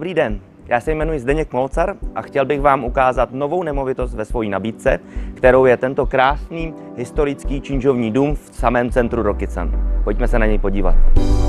Dobrý den, já se jmenuji Zdeněk Molcar a chtěl bych vám ukázat novou nemovitost ve své nabídce, kterou je tento krásný historický činžovní dům v samém centru Rokycan. Pojďme se na něj podívat.